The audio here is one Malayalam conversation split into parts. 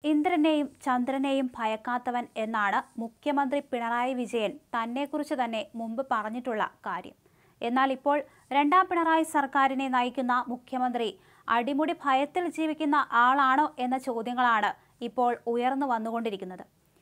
ഇന്ദ്രനെയും ചന്ദ്രനെയും ഭയക്കാത്തവൻ എന്നാണ് മുഖ്യമന്ത്രി പിണറായി വിജയൻ തന്നെക്കുറിച്ച് തന്നെ മുമ്പ് പറഞ്ഞിട്ടുള്ള കാര്യം. എന്നാൽ ഇപ്പോൾ രണ്ടാം പിണറായി സർക്കാരിനെ നയിക്കുന്ന മുഖ്യമന്ത്രി അടിമുടി ഭയത്തിൽ ജീവിക്കുന്ന ആളാണോ എന്ന ചോദ്യങ്ങളാണ് ഇപ്പോൾ ഉയർന്നു വന്നുകൊണ്ടിരിക്കുന്നത്.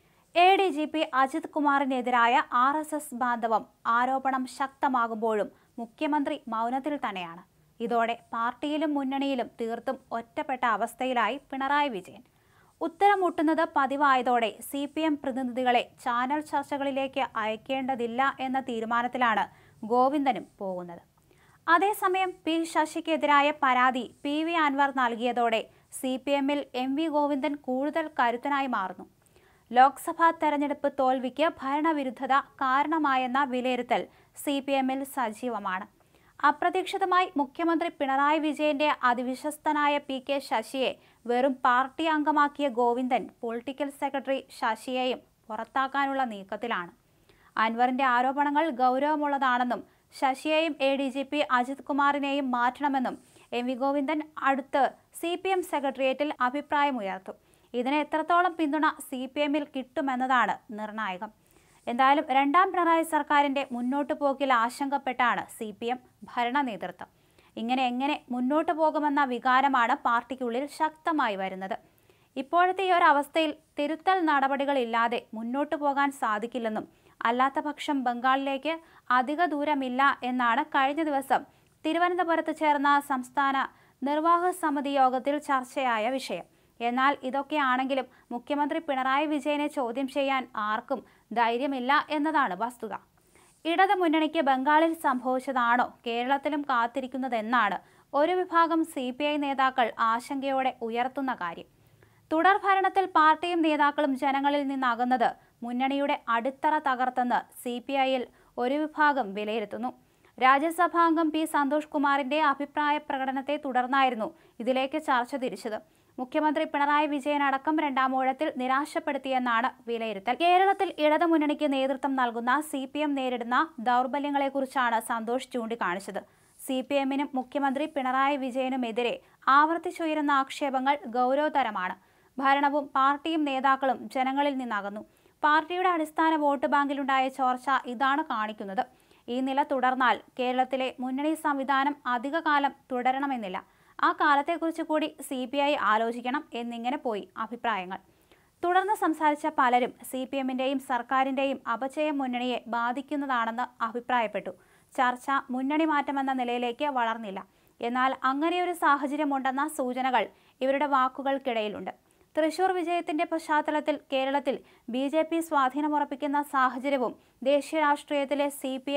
ADGP അജിത് കുമാറിനെതിരായ RSS ബാന്ധവം ആരോപണം ശക്തമാകുമ്പോഴും മുഖ്യമന്ത്രി മൗനത്തിൽ തന്നെയാണ്. ഇതോടെ പാർട്ടിയിലും മുന്നണിയിലും തീർത്തും ഒറ്റപ്പെട്ട അവസ്ഥയിലായി പിണറായി വിജയൻ. ഉത്തരം മുട്ടുന്നത് പതിവായതോടെ CPM പ്രതിനിധികളെ ചാനൽ ചർച്ചകളിലേക്ക് അയക്കേണ്ടതില്ല എന്ന തീരുമാനത്തിലാണ് ഗോവിന്ദനും പോകുന്നത്. അതേസമയം P ശശിക്കെതിരായ പരാതി PV അൻവർ നൽകിയതോടെ CPMൽ MV ഗോവിന്ദൻ കൂടുതൽ കരുത്തനായി മാറുന്നു. ലോക്സഭാ തെരഞ്ഞെടുപ്പ് തോൽവിക്ക് ഭരണവിരുദ്ധത കാരണമായെന്ന വിലയിരുത്തൽ CPMൽ സജീവമാണ്. അപ്രതീക്ഷിതമായി മുഖ്യമന്ത്രി പിണറായി വിജയന്റെ അതിവിശ്വസ്തനായ PK ശശിയെ വെറും പാർട്ടി അംഗമാക്കിയ ഗോവിന്ദൻ പൊളിറ്റിക്കൽ സെക്രട്ടറി ശശിയെയും പുറത്താക്കാനുള്ള നീക്കത്തിലാണ്. അൻവറിന്റെ ആരോപണങ്ങൾ ഗൗരവമുള്ളതാണെന്നും ശശിയെയും ADGP അജിത് കുമാറിനെയും മാറ്റണമെന്നും MV ഗോവിന്ദൻ അടുത്ത് CPM സെക്രട്ടേറിയറ്റിൽ അഭിപ്രായമുയർത്തും. ഇതിന് എത്രത്തോളം പിന്തുണ CPMൽ കിട്ടുമെന്നതാണ് നിർണായകം. എന്തായാലും രണ്ടാം പിണറായി സർക്കാരിന്റെ മുന്നോട്ടു പോക്കിൽ ആശങ്കപ്പെട്ടാണ് CPM ഭരണ നേതൃത്വം. എങ്ങനെ മുന്നോട്ടു പോകുമെന്ന വികാരമാണ് പാർട്ടിക്കുള്ളിൽ ശക്തമായി വരുന്നത്. ഇപ്പോഴത്തെ ഈ ഒരു അവസ്ഥയിൽ തിരുത്തൽ നടപടികളില്ലാതെ മുന്നോട്ടു പോകാൻ സാധിക്കില്ലെന്നും അല്ലാത്ത പക്ഷം ബംഗാളിലേക്ക് അധിക ദൂരമില്ല എന്നാണ് കഴിഞ്ഞ ദിവസം തിരുവനന്തപുരത്ത് ചേർന്ന സംസ്ഥാന നിർവാഹക സമിതി യോഗത്തിൽ ചർച്ചയായ വിഷയം. എന്നാൽ ഇതൊക്കെയാണെങ്കിലും മുഖ്യമന്ത്രി പിണറായി വിജയനെ ചോദ്യം ചെയ്യാൻ ആർക്കും ധൈര്യമില്ല എന്നതാണ് വസ്തുത. ഇടത് മുന്നണിക്ക് ബംഗാളിൽ സംഭവിച്ചതാണോ കേരളത്തിലും കാത്തിരിക്കുന്നതെന്നാണ് ഒരു വിഭാഗം CPI നേതാക്കൾ ആശങ്കയോടെ ഉയർത്തുന്ന കാര്യം. തുടർ ഭരണത്തിൽ പാർട്ടിയും നേതാക്കളും ജനങ്ങളിൽ നിന്നകന്നത് മുന്നണിയുടെ അടിത്തറ തകർത്തെന്ന് CPIയിൽ ഒരു വിഭാഗം വിലയിരുത്തുന്നു. രാജ്യസഭാംഗം P സന്തോഷ് കുമാറിന്റെ അഭിപ്രായ പ്രകടനത്തെ തുടർന്നായിരുന്നു ഇതിലേക്ക് ചർച്ച തിരിച്ചത്. മുഖ്യമന്ത്രി പിണറായി വിജയൻ അടക്കം രണ്ടാം ഊഴത്തിൽ നിരാശപ്പെടുത്തിയെന്നാണ് വിലയിരുത്തൽ. കേരളത്തിൽ ഇടതു മുന്നണിക്ക് നേതൃത്വം നൽകുന്ന CPM നേരിടുന്ന ദൗർബല്യങ്ങളെക്കുറിച്ചാണ് സന്തോഷ് ചൂണ്ടിക്കാണിച്ചത്. CPMനും മുഖ്യമന്ത്രി പിണറായി വിജയനുമെതിരെ ആവർത്തിച്ചുയരുന്ന ആക്ഷേപങ്ങൾ ഗൗരവതരമാണ്. ഭരണവും പാർട്ടിയും നേതാക്കളും ജനങ്ങളിൽ നിന്നകന്നു. പാർട്ടിയുടെ അടിസ്ഥാന വോട്ട് ബാങ്കിലുണ്ടായ ചോർച്ച ഇതാണ് കാണിക്കുന്നത്. ഈ നില തുടർന്നാൽ കേരളത്തിലെ മുന്നണി സംവിധാനം അധികകാലം തുടരണമെന്നില്ല. ആ കാലത്തെക്കുറിച്ച് കൂടി CPI ആലോചിക്കണം എന്നിങ്ങനെ പോയി അഭിപ്രായങ്ങൾ. തുടർന്ന് സംസാരിച്ച പലരും CPMന്റെയും സർക്കാരിന്റെയും അപചയം മുന്നണിയെ ബാധിക്കുന്നതാണെന്ന് അഭിപ്രായപ്പെട്ടു. ചർച്ച മുന്നണി മാറ്റമെന്ന നിലയിലേക്ക് വളർന്നില്ല. എന്നാൽ അങ്ങനെയൊരു സാഹചര്യമുണ്ടെന്ന സൂചനകൾ ഇവരുടെ വാക്കുകൾക്കിടയിലുണ്ട്. തൃശൂർ വിജയത്തിന്റെ പശ്ചാത്തലത്തിൽ കേരളത്തിൽ BJP സ്വാധീനമുറപ്പിക്കുന്ന സാഹചര്യവും ദേശീയ രാഷ്ട്രീയത്തിലെ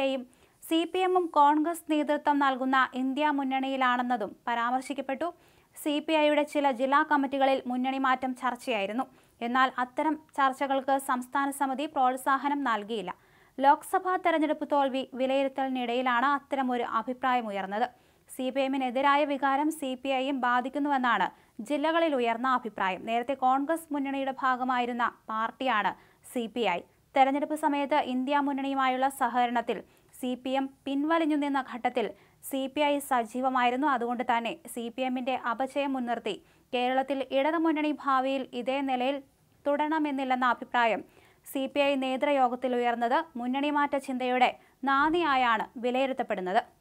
CPMും കോൺഗ്രസ് നേതൃത്വം നൽകുന്ന ഇന്ത്യ മുന്നണിയിലാണെന്നതും പരാമർശിക്കപ്പെട്ടു. CPIയുടെ ചില ജില്ലാ കമ്മിറ്റികളിൽ മുന്നണി മാറ്റം ചർച്ചയായിരുന്നു. എന്നാൽ അത്തരം ചർച്ചകൾക്ക് സംസ്ഥാന സമിതി പ്രോത്സാഹനം നൽകിയില്ല. ലോക്സഭാ തെരഞ്ഞെടുപ്പ് തോൽവി വിലയിരുത്തലിനിടയിലാണ് അത്തരമൊരു അഭിപ്രായമുയർന്നത്. CPMനെതിരായ വികാരം CPIയും ബാധിക്കുന്നുവെന്നാണ് ജില്ലകളിൽ ഉയർന്ന അഭിപ്രായം. നേരത്തെ കോൺഗ്രസ് മുന്നണിയുടെ ഭാഗമായിരുന്ന പാർട്ടിയാണ് CPI. തെരഞ്ഞെടുപ്പ് സമയത്ത് ഇന്ത്യ മുന്നണിയുമായുള്ള സഹകരണത്തിൽ CPM പിൻവലിഞ്ഞു നിന്ന ഘട്ടത്തിൽ CPI സജീവമായിരുന്നു. അതുകൊണ്ട് തന്നെ CPMന്റെ അപചയം മുൻനിർത്തി കേരളത്തിൽ ഇടതു മുന്നണി ഭാവിയിൽ ഇതേ നിലയിൽ തുടരണമെന്നില്ലെന്ന അഭിപ്രായം CPI നേതൃയോഗത്തിൽ ഉയർന്നത് മുന്നണി മാറ്റ ചിന്തയുടെ നാന്ദിയായാണ് വിലയിരുത്തപ്പെടുന്നത്.